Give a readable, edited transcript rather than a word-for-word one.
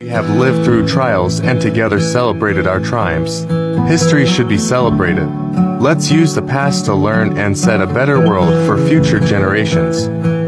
We have lived through trials and together celebrated our triumphs. History should be celebrated. Let's use the past to learn and set a better world for future generations.